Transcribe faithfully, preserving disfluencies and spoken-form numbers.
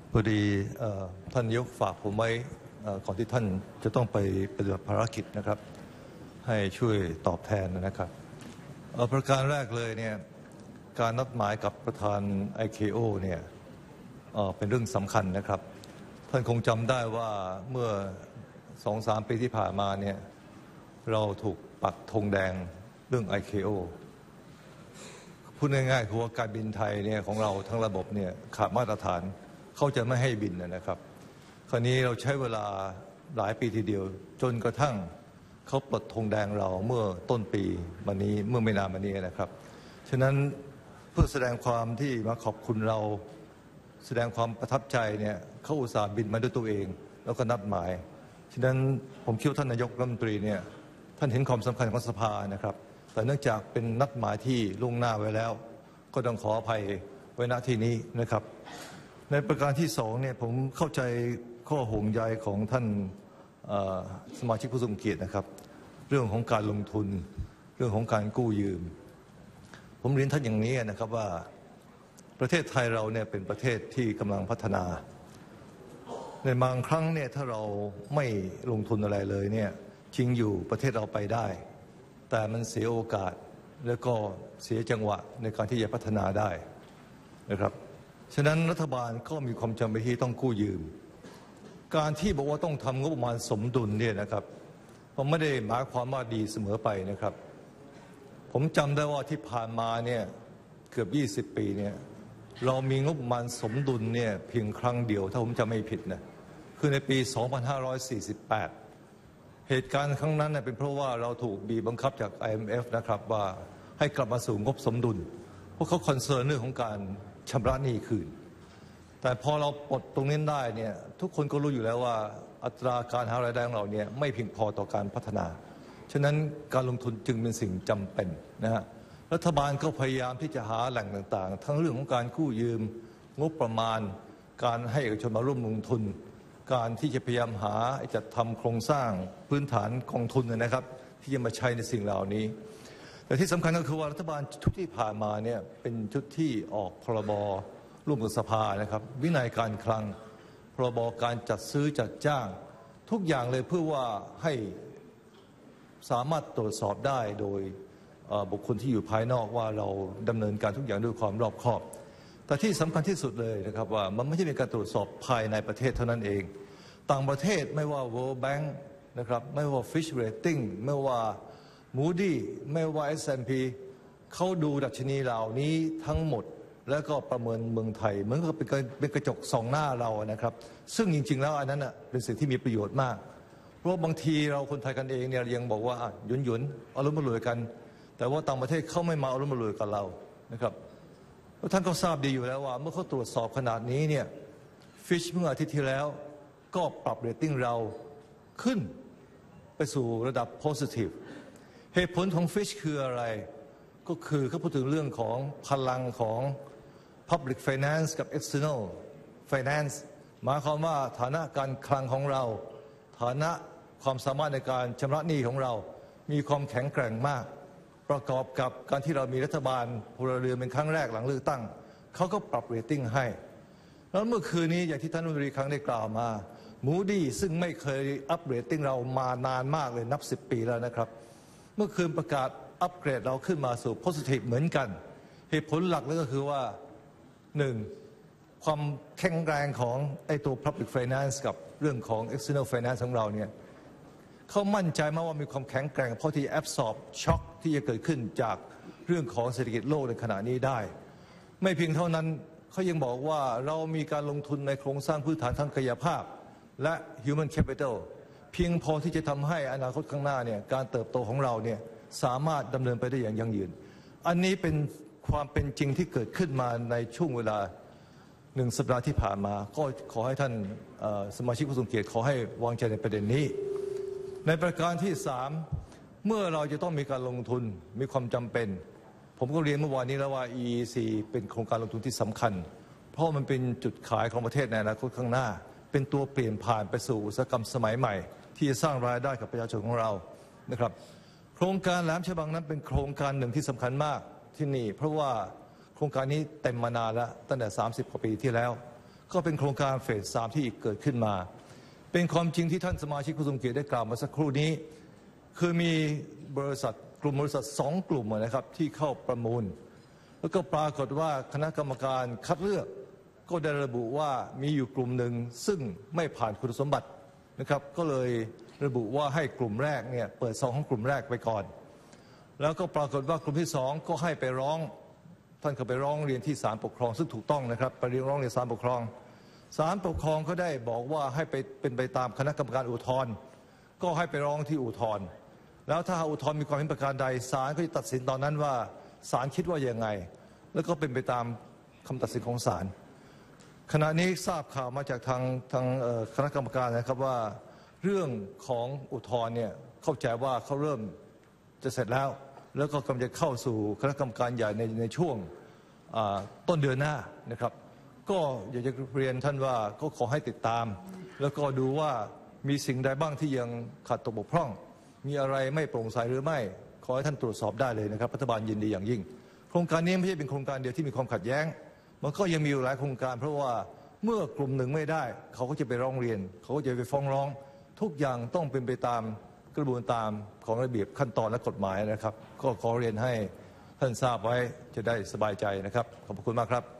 พอดีท่านนายกฝากผมไว้ก่อนที่ท่านจะต้องไปปฏิบัติภารกิจนะครับให้ช่วยตอบแทนนะครับประการแรกเลยเนี่ยการนัดหมายกับประธาน ไอ เค โอ เนี่ยเป็นเรื่องสำคัญนะครับท่านคงจำได้ว่าเมื่อ สองถึงสาม ปีที่ผ่านมาเนี่ยเราถูกปักธงแดงเรื่อง ไอ เค โอ พูดง่ายๆคือว่าการบินไทยเนี่ยของเราทั้งระบบเนี่ยขาดมาตรฐานเขาจะไม่ให้บินนะครับคราวนี้เราใช้เวลาหลายปีทีเดียวจนกระทั่งเขาปลดธงแดงเราเมื่อต้นปีมานี้เมื่อไม่นานมานี้นะครับฉะนั้นเพื่อแสดงความที่มาขอบคุณเราแสดงความประทับใจเนี่ยเขาอุตส่าห์บินมาด้วยตัวเองแล้วก็นัดหมายฉะนั้นผมคิดว่าท่านนายกรัฐมนตรีเนี่ยท่านเห็นความสำคัญของสภานะครับแต่เนื่องจากเป็นนัดหมายที่ล่วงหน้าไว้แล้วก็ต้องขออภัยไว้ณที่นี้นะครับในประการที่สองเนี่ยผมเข้าใจข้อห่วงใยของท่านสมาชิกผู้ทรงเกียรตินะครับเรื่องของการลงทุนเรื่องของการกู้ยืมผมเรียนท่านอย่างนี้นะครับว่าประเทศไทยเราเนี่ยเป็นประเทศที่กำลังพัฒนาในบางครั้งเนี่ยถ้าเราไม่ลงทุนอะไรเลยเนี่ยจริงอยู่ประเทศเราไปได้แต่มันเสียโอกาสแล้วก็เสียจังหวะในการที่จะพัฒนาได้นะครับฉะนั้นรัฐบาลก็มีความจำเป็นที่ต้องกู้ยืมการที่บอกว่าต้องทำงบประมาณสมดุลเนี่ยนะครับผมไม่ได้หมายความว่าดีเสมอไปนะครับผมจำได้ว่าที่ผ่านมาเนี่ยเกือบยี่สิบปีเนี่ยเรามีงบประมาณสมดุลเนี่ยเพียงครั้งเดียวถ้าผมจำไม่ผิดนะคือในปีสองพันห้าร้อยสี่สิบแปดเหตุการณ์ครั้งนั้นเป็นเพราะว่าเราถูกบีบบังคับจาก ไอ เอ็ม เอฟ นะครับว่าให้กลับมาสู่งบสมดุลเพราะเขาคอนเซิร์นเรื่องของการชำระหนี้คืนแต่พอเราปลดตรงนี้ได้เนี่ยทุกคนก็รู้อยู่แล้วว่าอัตราการหารายได้ของเราเนี่ยไม่เพียงพอต่อการพัฒนาฉะนั้นการลงทุนจึงเป็นสิ่งจำเป็นนะฮะรัฐบาลก็พยายามที่จะหาแหล่งต่างๆทั้งเรื่องของการกู้ยืมงบประมาณการให้เอกชนมาร่วมลงทุนการที่จะพยายามหาจัดทำโครงสร้างพื้นฐานกองทุนนะครับที่จะมาใช้ในสิ่งเหล่านี้แต่ที่สำคัญก็คือว่ารัฐบาลชุดที่ผ่านมาเนี่ยเป็นชุดที่ออกพรบร่วมกับสภานะครับวินัยการคลังพรบการจัดซื้อจัดจ้างทุกอย่างเลยเพื่อว่าให้สามารถตรวจสอบได้โดยบุคคลที่อยู่ภายนอกว่าเราดำเนินการทุกอย่างด้วยความรอบคอบแต่ที่สำคัญที่สุดเลยนะครับว่ามันไม่ใช่เป็นการตรวจสอบภายในประเทศเท่านั้นเองต่างประเทศไม่ว่า World Bank นะครับไม่ว่า Fitch Rating ไม่ว่า Moody ไม่ว่า เอส แอนด์ พี เขาดูดัชนีเหล่านี้ทั้งหมดแล้วก็ประเมินเมืองไทยเหมือนกับเป็นกระจกส่องหน้าเรานะครับซึ่งจริงๆแล้วอันนั้นเป็นสิ่งที่มีประโยชน์มากเพราะบางทีเราคนไทยกันเองเนี่ยยังบอกว่าหยุนหยุนเอาลุ้มมารวยกันแต่ว่าต่างประเทศเขาไม่มาเอาลุ้มมารวยกับเรานะครับท่านก็ทราบดีอยู่แล้วว่าเมื่อเขาตรวจสอบขนาดนี้เนี่ยฟิชเมื่ออาทิตย์ที่แล้วก็ปรับเรตติ้งเราขึ้นไปสู่ระดับ positive เหตุผลของฟิชคืออะไรก็คือเขาพูดถึงเรื่องของพลังของ public finance กับ external finance หมายความว่าฐานะการคลังของเราฐานะความสามารถในการชำระหนี้ของเรามีความแข็งแกร่งมากประกอบกับการที่เรามีรัฐบาลพลเรือนเป็นครั้งแรกหลังเลือกตั้งเขาก็ปรับเรตติ้งให้แล้วเมื่อคืนนี้อย่างที่ท่านรัฐมนตรีครั้งได้กล่าวมา Moody ซึ่งไม่เคยอัปเรตติ้งเรามานานมากเลยนับสิบปีแล้วนะครับเมื่อคืนประกาศอัปเกรดเราขึ้นมาสู่ positive เหมือนกันเหตุผลหลักเลยก็คือว่าหนึ่งความแข็งแรงของไอ้ตัว public finance กับเรื่องของ external finance ของเราเนี่ยเขามั่นใจมากว่ามีความแข็งแกร่งเพราะที่ absorb shock ที่จะเกิดขึ้นจากเรื่องของเศรษฐกิจโลกในขณะนี้ได้ไม่เพียงเท่านั้นเขายังบอกว่าเรามีการลงทุนในโครงสร้างพื้นฐานทางกายภาพและ human capital เพียงพอที่จะทำให้อนาคตข้างหน้าเนี่ยการเติบโตของเราเนี่ยสามารถดำเนินไปได้อย่างยั่งยืนอันนี้เป็นความเป็นจริงที่เกิดขึ้นมาในช่วงเวลาหนึ่งสัปดาห์ที่ผ่านมาก็ขอให้ท่านสมาชิกผู้ทรงเกียรติขอให้วางใจในประเด็นนี้ในประการที่สามเมื่อเราจะต้องมีการลงทุนมีความจำเป็นผมก็เรียนเมื่อวานนี้แล้วว่า อี อี ซี เป็นโครงการลงทุนที่สำคัญเพราะมันเป็นจุดขายของประเทศในอนาคตข้างหน้าเป็นตัวเปลี่ยนผ่านไปสู่อุตสาหกรรมสมัยใหม่ที่จะสร้างรายได้กับประชาชนของเรานะครับโครงการแหลมฉบังนั้นเป็นโครงการหนึ่งที่สำคัญมากที่นี่เพราะว่าโครงการนี้เต็มมานานแล้วตั้งแต่สามสิบกว่าปีที่แล้วก็เป็นโครงการเฟสสามที่เกิดขึ้นมาเป็นความจริงที่ท่านสมาชิกผู้ทรงเกียรติได้กล่าวมาสักครู่นี้คือมีบริษัทกลุ่มบริษัทสองกลุ่มนะครับที่เข้าประมูลแล้วก็ปรากฏว่าคณะกรรมการคัดเลือกก็ได้ระบุว่ามีอยู่กลุ่มหนึ่งซึ่งไม่ผ่านคุณสมบัตินะครับก็เลยระบุว่าให้กลุ่มแรกเนี่ยเปิดซองของกลุ่มแรกไปก่อนแล้วก็ปรากฏว่ากลุ่มที่สองก็ให้ไปร้องท่านก็ไปร้องเรียนที่ศาลปกครองซึ่งถูกต้องนะครับไปเรียนร้องเรียนศาลปกครองศาลปกครองก็ได้บอกว่าให้ไปเป็นไปตามคณะกรรมการอุทธรณ์ก็ให้ไปร้องที่อุทธรณ์แล้วถ้าอุทธรณ์มีความเห็นประการใดศาลก็จะตัดสินตอนนั้นว่าศาลคิดว่าอย่างไงแล้วก็เป็นไปตามคำตัดสินของศาลขณะนี้ทราบข่าวมาจากทางทางคณะกรรมการนะครับว่าเรื่องของอุทธรณ์เนี่ยเข้าใจว่าเขาเริ่มจะเสร็จแล้วแล้วก็กำลังจะเข้าสู่คณะกรรมการใหญ่ในในช่วงต้นเดือนหน้านะครับก็อยากจะเรียนท่านว่าก็ขอให้ติดตามแล้วก็ดูว่ามีสิ่งใดบ้างที่ยังขาดตกบกพร่องมีอะไรไม่โปร่งใสหรือไม่ขอให้ท่านตรวจสอบได้เลยนะครับรัฐบาลยินดีอย่างยิ่งโครงการนี้ไม่ใช่เป็นโครงการเดียวที่มีความขัดแย้งมันก็ยังมีอยู่หลายโครงการเพราะว่าเมื่อกลุ่มหนึ่งไม่ได้เขาก็จะไปร้องเรียนเขาก็จะไปฟ้องร้องทุกอย่างต้องเป็นไปตามกระบวนการของระเบียบขั้นตอนและกฎหมายนะครับก็ขอเรียนให้ท่านทราบไว้จะได้สบายใจนะครับขอบคุณมากครับ